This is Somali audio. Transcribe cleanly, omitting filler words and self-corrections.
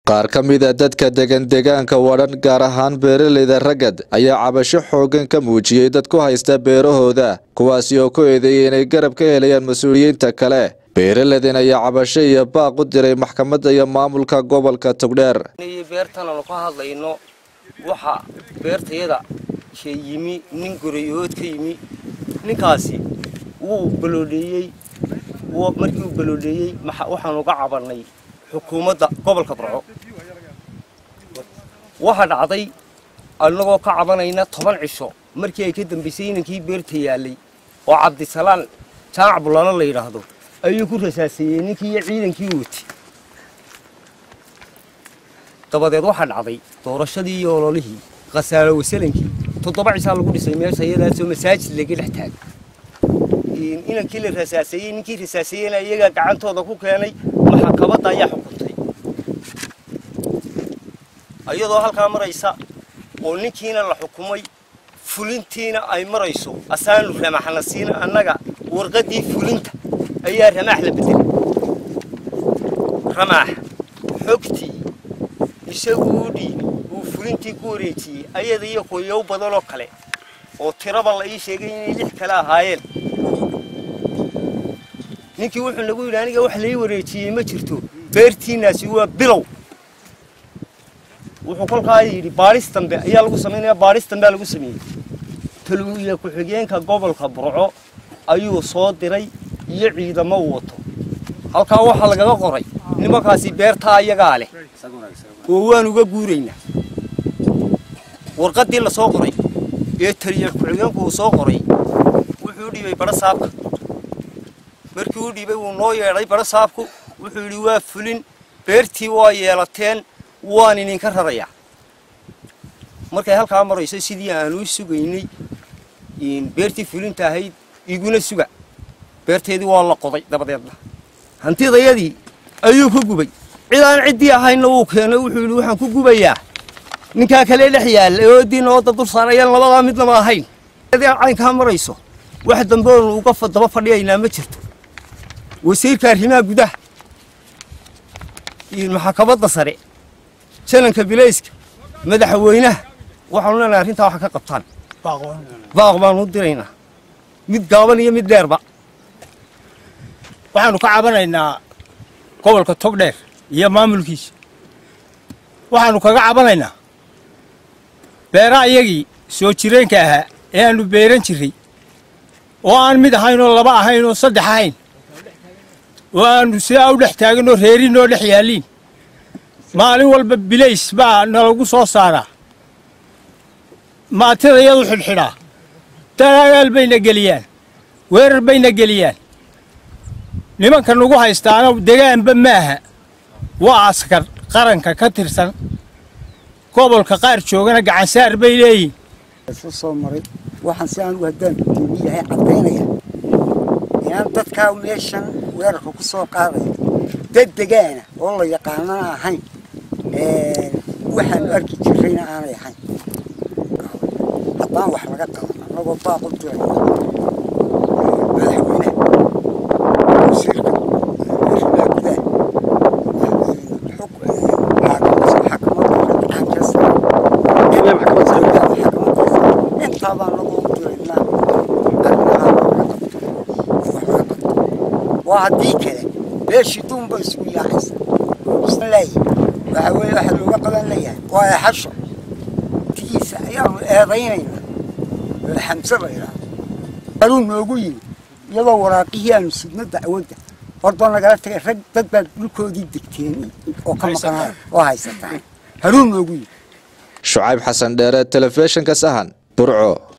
qaar ka mid ah dadka deegaanka wadan gaar ahaan beeraleyda ragad ayaa cabasho xoogan ka muujiyay dad ku haysta beerahooda kuwaasi oo ku eedeeyay inay garab ka helayaan mas'uuliyiinta kale beeraleydan ayaa cabasho iyo baaq u diray maxkamadda iyo maamulka gobolka Togdheer beertan oo ka hadlayno waxa beertayada yimi nin guriyood ka yimi ninkaasi uu baloodiyay markii uu baloodiyay waxaan uga cabanay xukuumadda gobolka Burco waxa dhacday annagoo ka cabanayna 10 cisho markii ay ka dambeysay ninkii beerta yaalay oo Cabdisalaan Jaac Bulana la yiraahdo ayuu ku rasaasiyay ninkii ciidankii wati dabadeed waxa dhacday doorashadii iyo ololihii qasaalo wasalankii 7 cisho lagu dhisay meesha iyadaasoo masaajid laga dhex taag inankii la rasaasiyay ninkii rasaasiyay iyaga gacantooda ku keenay maxkamadda ayaa xukuntay ayadoo halka maraysa oo ninkiina la xukumay fulintiina ay marayso asaan ramaxnasiina annaga warqadii fulinta ayaa ramax la bedelay ramax xogtii isaguudi uu fulintii ku wareejiyay ayada iyo qoyow badan oo kale oo tiraba la ii sheegay inay 6 kala ahaayeen ninkii wuxuu nagu yiraahday aniga wax la ii wareejiyay ma jirto beertiinaasi waa bilow wuxuu kolkaa yiri baaris dambe ayaa lagu sameeyaa baaris dambe lagu sameeyay talooyinka ku xigeenka gobolka Burco ayuu soo diray iyo ciidamo wato halka waxa laga qoray nimankaasi beerta ayaga leh oo waan uga guureynaa warqadii la soo qoray ee taliye ku xigeenku soo qoray wuxuu dhibay barasaabka markii uu dhibay uu noo yeeray barasaabku wuxuu yiri waa fulin beertii waa yeelateen waan idinka raraya markay halka marayso sidii aan u sugaynay in beertii fulinta ahayd iguna suga beerteedii waa la qoday dabadeedna hantidayadii ayuu ku gubay cidaan cidii ahayna uu keenay wuxuu yiri waxaan ku gubayaa ninka kale dhex yaal oo diinoo dad saarayaan labada midna ma ahayn hadii aan ka marayso wax dambe oo uga fadaba fadhiyayna ma jirto wasiirka arrimaha gudaha iyo maxkamadda sare شنك بليسك مدح وينه وحنا نارينتا waxa ka qabtaan baaq baan u dirayna mid gaaban iyo mid dheerba waxaanu ka cabanaynaa gobolka Togdheer iyo maamulkiisa waxaanu kaga cabanaynaa beeraha iyagii soo jireenka ah ee aanu beeran jiray oo aan mid ahayn oo laba ahayn oo saddex ahayn oo aanu si u dhex taaganoo reerinoo dhex yaaliin maalin walba bilays baa nalagu soo saaraa maatada iyadu xidhxidhaa dagaal bayna geliyaan weerar bayna geliyaan nimanka nagu haystaana deegaanba maaha waa askar qaranka ka tirsan gobolka qaar joogana gacan saar bay leeyihiin soo maray waxaan si aan u hadaan yahay cadeynaya inaan dadka meeshan weerarka ku soo qaaday dad deegaana oo la yaqaan ahayn waxaan arki jirayna aanay ahayn haddaan wax laga qaban anagoo baaq u diray madaxweynaha wasiirka arrimaha gudaha intaa baan nagu diraynaa waa haddii kale beeshii duunba isugu yaacaysa waxa looga qaban leeyahay waa xasho tiisa ayaanu eedaynayna xamse bayra aruun noogu yimi iyadoo waraaqihii aanu sidna dacwadda horba nagala tagay rag dad baa dhulkoodii degteen oo ka maqnaa oo haysataan haruun noogu yimi Shucayb Xasan Dheere telefishinka Sahan Burco.